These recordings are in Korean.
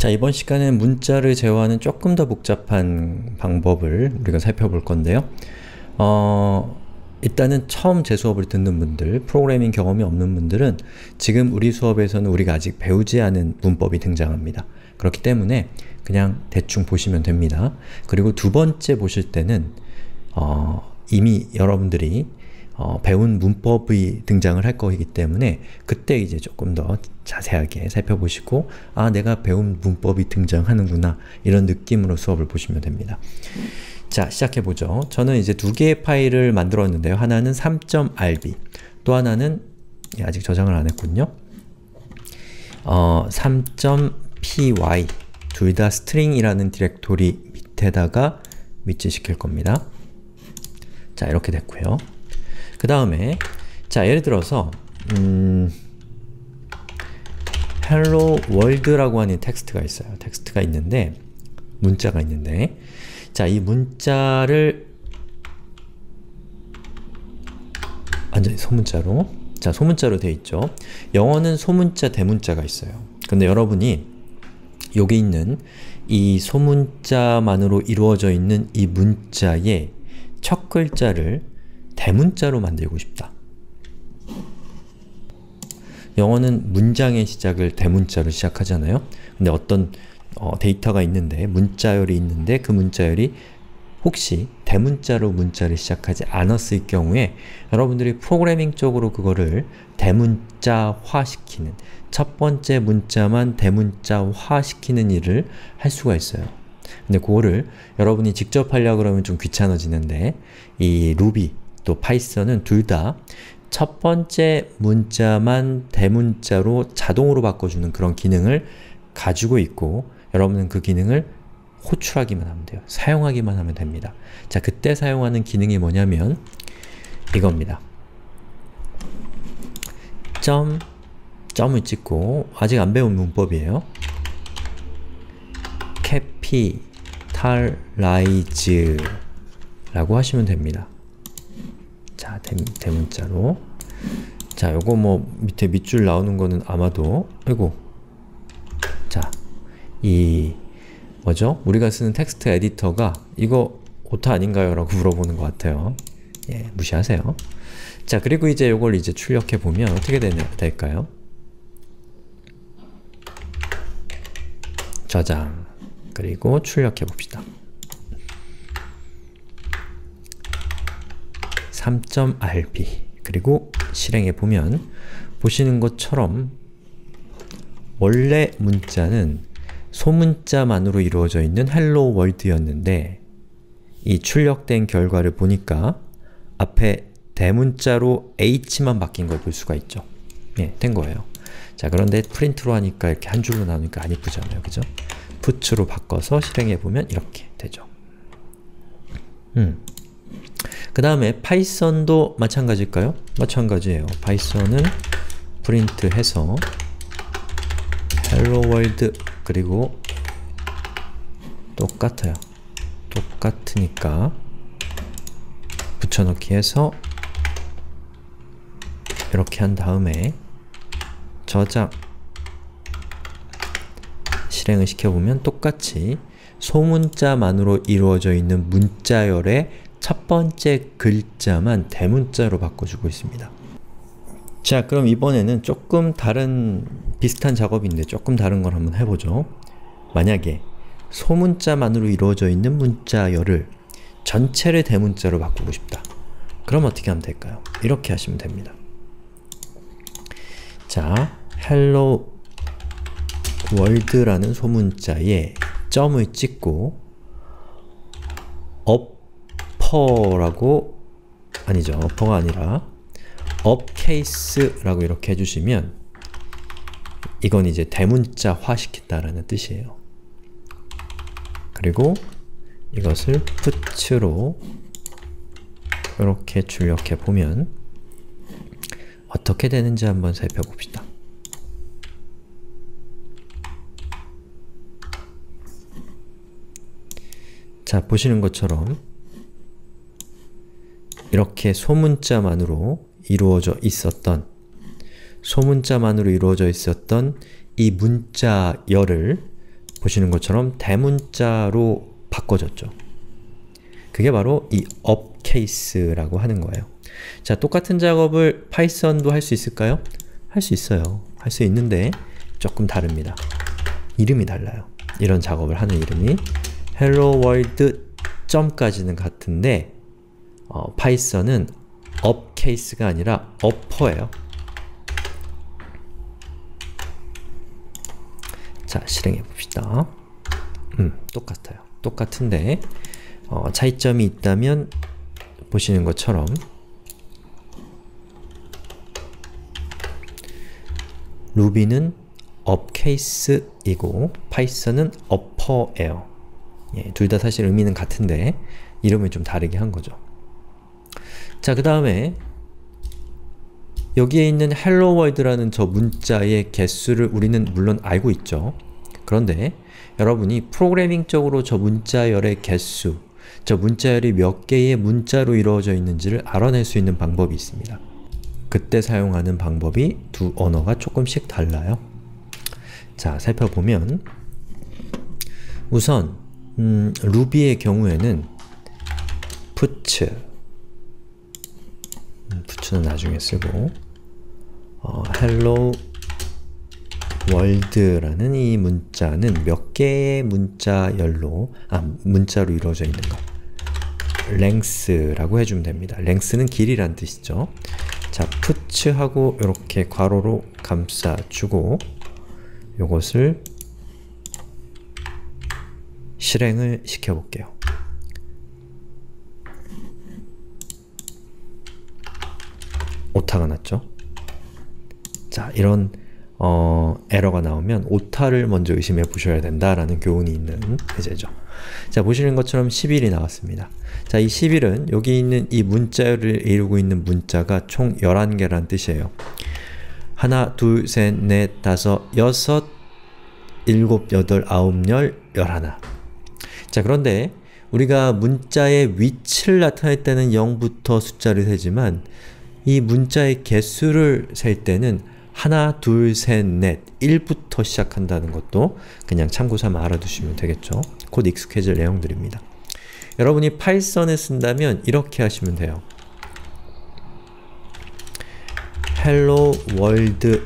자, 이번 시간에는 문자를 제어하는 조금 더 복잡한 방법을 우리가 살펴볼 건데요. 일단은 처음 제 수업을 듣는 분들, 프로그래밍 경험이 없는 분들은 지금 우리 수업에서는 우리가 아직 배우지 않은 문법이 등장합니다. 그렇기 때문에 그냥 대충 보시면 됩니다. 그리고 두 번째 보실 때는 이미 여러분들이 배운 문법이 등장을 할 거이기 때문에 그때 이제 조금 더 자세하게 살펴보시고 아, 내가 배운 문법이 등장하는구나 이런 느낌으로 수업을 보시면 됩니다. 자, 시작해보죠. 저는 이제 두 개의 파일을 만들었는데요. 하나는 3.rb, 또 하나는 아직 저장을 안 했군요. 3.py, 둘 다 string이라는 디렉토리 밑에다가 위치시킬 겁니다. 자, 이렇게 됐고요. 그 다음에 자, 예를 들어서 hello world라고 하는 텍스트가 있어요. 텍스트가 있는데, 문자가 있는데, 자, 이 문자를 완전히 소문자로, 자, 소문자로 되어 있죠. 영어는 소문자, 대문자가 있어요. 근데 여러분이 여기 있는 이 소문자만으로 이루어져 있는 이 문자의 첫 글자를 대문자로 만들고 싶다. 영어는 문장의 시작을 대문자로 시작하잖아요. 근데 어떤 데이터가 있는데, 문자열이 있는데 그 문자열이 혹시 대문자로 문자를 시작하지 않았을 경우에 여러분들이 프로그래밍 쪽으로 그거를 대문자화시키는, 첫 번째 문자만 대문자화시키는 일을 할 수가 있어요. 근데 그거를 여러분이 직접 하려고 그러면 좀 귀찮아지는데, 이 루비 또 파이썬은 둘 다 첫 번째 문자만 대문자로 자동으로 바꿔주는 그런 기능을 가지고 있고, 여러분은 그 기능을 호출하기만 하면 돼요. 사용하기만 하면 됩니다. 자, 그때 사용하는 기능이 뭐냐면 이겁니다. 점을 찍고, 아직 안 배운 문법이에요. capitalize 라고 하시면 됩니다. 자, 대문자로. 자, 요거 뭐 밑에 밑줄 나오는 거는 아마도, 아이고, 자, 이 뭐죠? 우리가 쓰는 텍스트 에디터가 이거 오타 아닌가요? 라고 물어보는 것 같아요. 예, 무시하세요. 자, 그리고 이제 요걸 이제 출력해 보면 어떻게 될까요? 저장, 그리고 출력해 봅시다. 3.rb, 그리고 실행해 보면 보시는 것처럼 원래 문자는 소문자만으로 이루어져 있는 hello world였는데, 이 출력된 결과를 보니까 앞에 대문자로 h만 바뀐 걸 볼 수가 있죠. 예, 된 거예요. 자, 그런데 프린트로 하니까 이렇게 한 줄로 나오니까 안 이쁘잖아요. 그죠? put로 바꿔서 실행해 보면 이렇게 되죠. 그 다음에 파이썬도 마찬가지일까요? 마찬가지예요. 파이썬은 프린트 해서 hello world, 그리고 똑같아요. 똑같으니까 붙여넣기 해서 이렇게 한 다음에 저장, 실행을 시켜보면 똑같이 소문자만으로 이루어져 있는 문자열의 첫 번째 글자만 대문자로 바꿔주고 있습니다. 자, 그럼 이번에는 조금 다른, 비슷한 작업인데 조금 다른 걸 한번 해보죠. 만약에 소문자만으로 이루어져 있는 문자열을 전체를 대문자로 바꾸고 싶다. 그럼 어떻게 하면 될까요? 이렇게 하시면 됩니다. 자, hello world라는 소문자에 점을 찍고 upper라고, 아니죠, upper가 아니라 upcase라고 이렇게 해주시면 이건 이제 대문자화 시킨다라는 뜻이에요. 그리고 이것을 put로 이렇게 출력해 보면 어떻게 되는지 한번 살펴봅시다. 자, 보시는 것처럼 이렇게 소문자만으로 이루어져 있었던 이 문자열을 보시는 것처럼 대문자로 바꿔졌죠. 그게 바로 이 upcase라고 하는 거예요. 자, 똑같은 작업을 파이썬도 할 수 있을까요? 할 수 있어요. 할 수 있는데 조금 다릅니다. 이름이 달라요. 이런 작업을 하는 이름이 hello world 점까지는 같은데 파이썬은 upcase가 아니라 upper예요. 자, 실행해 봅시다. 똑같아요. 똑같은데 차이점이 있다면 보시는 것처럼 루비는 upcase이고 파이썬은 upper예요. 예, 둘 다 사실 의미는 같은데 이름을 좀 다르게 한 거죠. 자, 그 다음에 여기에 있는 hello world라는 저 문자의 개수를 우리는 물론 알고 있죠. 그런데 여러분이 프로그래밍적으로 저 문자열의 개수, 저 문자열이 몇 개의 문자로 이루어져 있는지를 알아낼 수 있는 방법이 있습니다. 그때 사용하는 방법이 두 언어가 조금씩 달라요. 자, 살펴보면 우선 루비의 경우에는 puts는 나중에 쓰고 hello world라는 이 문자는 몇 개의 문자로 이루어져 있는 것, length라고 해주면 됩니다. length는 길이란 뜻이죠. 자, puts하고 이렇게 괄호로 감싸주고 요것을 실행을 시켜볼게요. 오타가 났죠? 자, 이런 에러가 나오면 오타를 먼저 의심해 보셔야 된다라는 교훈이 있는 예제죠. 자, 보시는 것처럼 11이 나왔습니다. 자, 이 11은 여기 있는 이 문자열을 이루고 있는 문자가 총 11개란 뜻이에요. 하나, 둘, 셋, 넷, 다섯, 여섯, 일곱, 여덟, 아홉, 열, 열하나. 자, 그런데 우리가 문자의 위치를 나타낼 때는 0부터 숫자를 세지만 이 문자의 개수를 셀 때는 하나, 둘, 셋, 넷, 1부터 시작한다는 것도 그냥 참고삼아 알아두시면 되겠죠. 곧 익숙해질 내용들입니다. 여러분이 파이썬을 쓴다면 이렇게 하시면 돼요. hello world,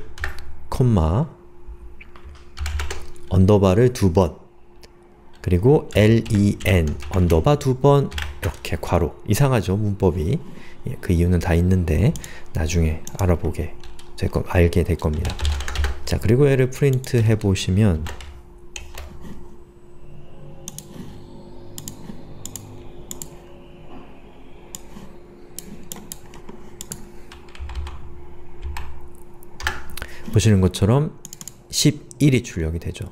언더바를 2번, 그리고 len, 언더바 2번, 이렇게 괄호. 이상하죠, 문법이. 예, 그 이유는 다 있는데 나중에 알게 될 겁니다. 자, 그리고 얘를 프린트 해보시면 보시는 것처럼 11이 출력이 되죠.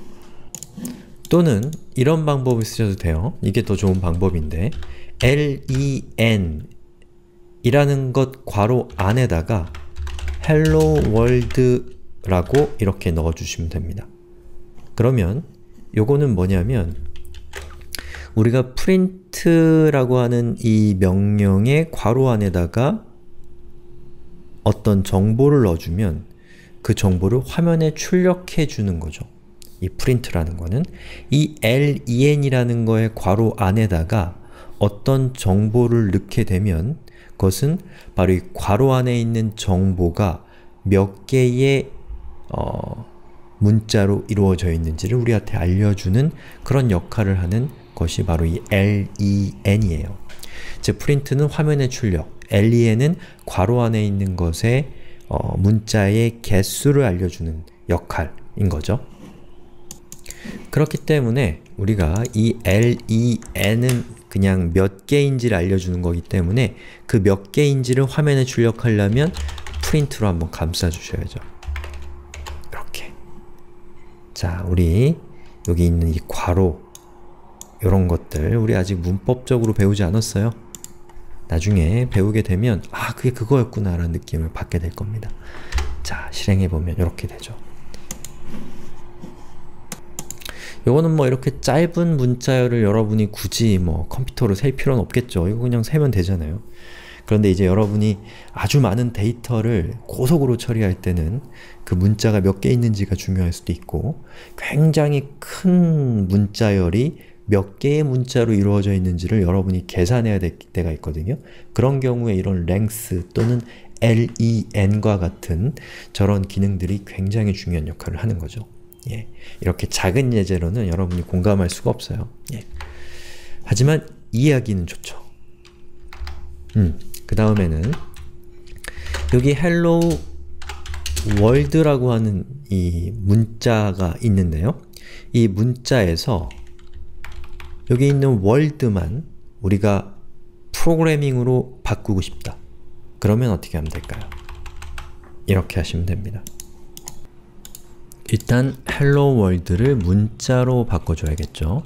또는 이런 방법을 쓰셔도 돼요. 이게 더 좋은 방법인데 len 이라는 것 괄호 안에다가 hello world 라고 이렇게 넣어주시면 됩니다. 그러면 요거는 뭐냐면 우리가 print라고 하는 이 명령의 괄호 안에다가 어떤 정보를 넣어주면 그 정보를 화면에 출력해 주는 거죠. 이 print라는 거는 이 len이라는 거의 괄호 안에다가 어떤 정보를 넣게 되면 그것은 바로 이 괄호 안에 있는 정보가 몇 개의 문자로 이루어져 있는지를 우리한테 알려주는 그런 역할을 하는 것이 바로 이 len이에요. 즉, print는 화면의 출력, len은 괄호 안에 있는 것의 문자의 개수를 알려주는 역할인 거죠. 그렇기 때문에 우리가 이 len은 그냥 몇 개인지를 알려주는 거기 때문에 그 몇 개인지를 화면에 출력하려면 프린트로 한번 감싸주셔야죠. 이렇게. 자, 우리 여기 있는 이 괄호 이런 것들 우리 아직 문법적으로 배우지 않았어요. 나중에 배우게 되면 아, 그게 그거였구나 라는 느낌을 받게 될 겁니다. 자, 실행해보면 이렇게 되죠. 요거는 뭐 이렇게 짧은 문자열을 여러분이 굳이 뭐 컴퓨터로 셀 필요는 없겠죠. 이거 그냥 세면 되잖아요. 그런데 이제 여러분이 아주 많은 데이터를 고속으로 처리할 때는 그 문자가 몇 개 있는지가 중요할 수도 있고, 굉장히 큰 문자열이 몇 개의 문자로 이루어져 있는지를 여러분이 계산해야 될 때가 있거든요. 그런 경우에 이런 length 또는 len과 같은 저런 기능들이 굉장히 중요한 역할을 하는 거죠. 예. 이렇게 작은 예제로는 여러분이 공감할 수가 없어요. 예. 하지만 이해하기는 좋죠. 그 다음에는 여기 hello world라고 하는 이 문자가 있는데요. 이 문자에서 여기 있는 world만 우리가 프로그래밍으로 바꾸고 싶다. 그러면 어떻게 하면 될까요? 이렇게 하시면 됩니다. 일단 hello world를 문자로 바꿔줘야겠죠.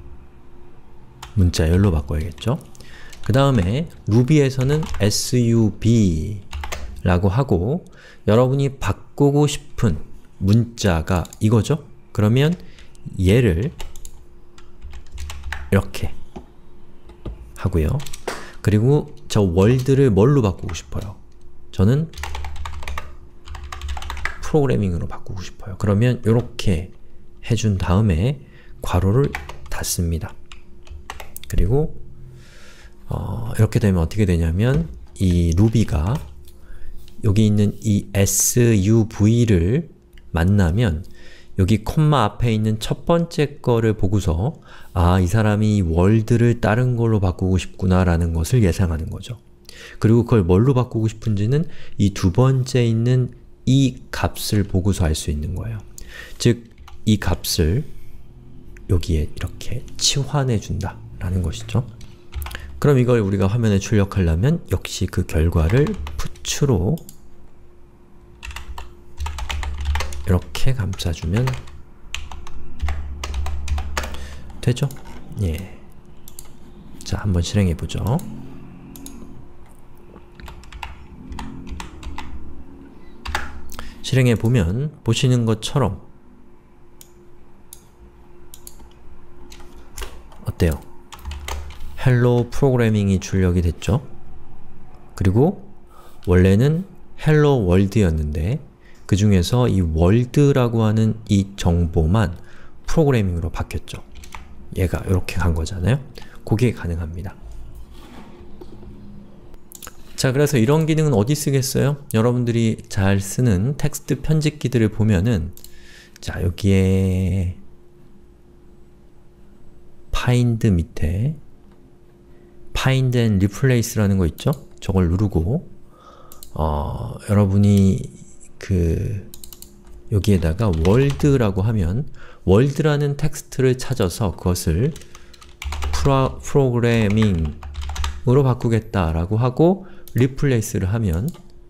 문자열로 바꿔야겠죠. 그 다음에 루비에서는 sub 라고 하고 여러분이 바꾸고 싶은 문자가 이거죠? 그러면 얘를 이렇게 하고요. 그리고 저 world를 뭘로 바꾸고 싶어요? 저는 프로그래밍으로 바꾸고 싶어요. 그러면 이렇게 해준 다음에 괄호를 닫습니다. 그리고 이렇게 되면 어떻게 되냐면 이 루비가 여기 있는 이 SUV를 만나면 여기 콤마 앞에 있는 첫 번째 거를 보고서 아, 이 사람이 월드를 다른 걸로 바꾸고 싶구나 라는 것을 예상하는 거죠. 그리고 그걸 뭘로 바꾸고 싶은지는 이 두 번째 있는 이 값을 보고서 알 수 있는 거예요. 즉, 이 값을 여기에 이렇게 치환해 준다 라는 것이죠. 그럼 이걸 우리가 화면에 출력하려면 역시 그 결과를 푸츠로 이렇게 감싸주면 되죠? 예. 자, 한번 실행해보죠. 실행해보면 보시는 것처럼 어때요? 헬로 프로그래밍이 출력이 됐죠? 그리고 원래는 헬로 월드였는데 그 중에서 이 월드라고 하는 이 정보만 프로그래밍으로 바뀌었죠. 얘가 이렇게 간 거잖아요. 그게 가능합니다. 자, 그래서 이런 기능은 어디 쓰겠어요? 여러분들이 잘 쓰는 텍스트 편집기들을 보면은 자, 여기에 find 밑에 find and replace라는 거 있죠? 저걸 누르고 여러분이 여기에다가 world라고 하면 world라는 텍스트를 찾아서 그것을 프로그래밍으로 바꾸겠다라고 하고 replace를 하면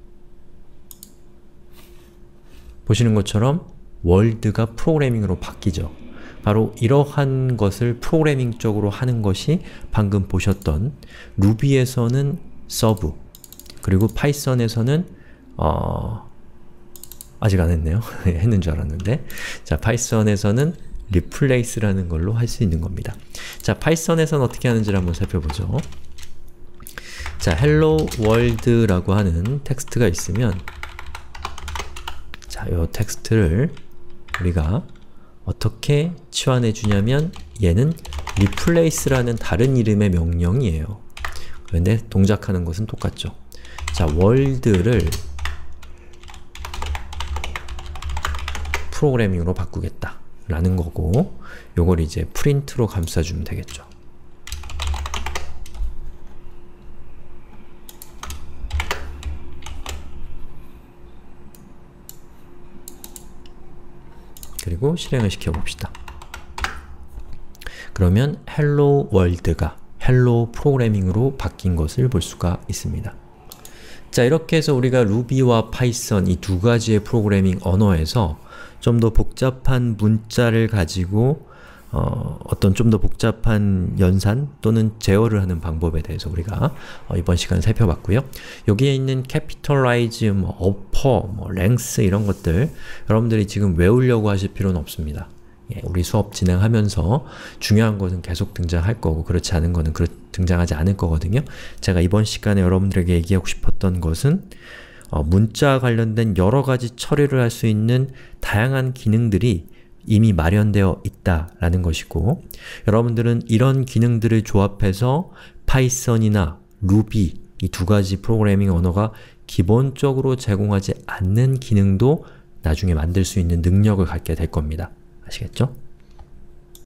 보시는 것처럼 world가 프로그래밍으로 바뀌죠. 바로 이러한 것을 프로그래밍적으로 하는 것이 방금 보셨던 루비에서는 sub 그리고 파이썬에서는 아직 안 했네요. 했는 줄 알았는데 자, 파이썬에서는 replace라는 걸로 할 수 있는 겁니다. 자, 파이썬에서는 어떻게 하는지를 한번 살펴보죠. 자, hello world라고 하는 텍스트가 있으면 자, 요 텍스트를 우리가 어떻게 치환해 주냐면 얘는 replace라는 다른 이름의 명령이에요. 그런데 동작하는 것은 똑같죠. 자, world를 프로그래밍으로 바꾸겠다 라는 거고 요걸 이제 프린트로 감싸주면 되겠죠. 그리고 실행을 시켜봅시다. 그러면 hello world가 hello 프로그래밍으로 바뀐 것을 볼 수가 있습니다. 자, 이렇게 해서 우리가 루비와 파이썬 이 두 가지의 프로그래밍 언어에서 좀 더 복잡한 문자를 가지고 어떤 좀 더 복잡한 연산 또는 제어를 하는 방법에 대해서 우리가 이번 시간에 살펴봤고요. 여기에 있는 capitalize, upper, length 이런 것들 여러분들이 지금 외우려고 하실 필요는 없습니다. 예, 우리 수업 진행하면서 중요한 것은 계속 등장할 거고 그렇지 않은 것은 등장하지 않을 거거든요. 제가 이번 시간에 여러분들에게 얘기하고 싶었던 것은 문자 관련된 여러 가지 처리를 할 수 있는 다양한 기능들이 이미 마련되어 있다라는 것이고, 여러분들은 이런 기능들을 조합해서 파이썬이나 루비 이 두 가지 프로그래밍 언어가 기본적으로 제공하지 않는 기능도 나중에 만들 수 있는 능력을 갖게 될 겁니다. 아시겠죠?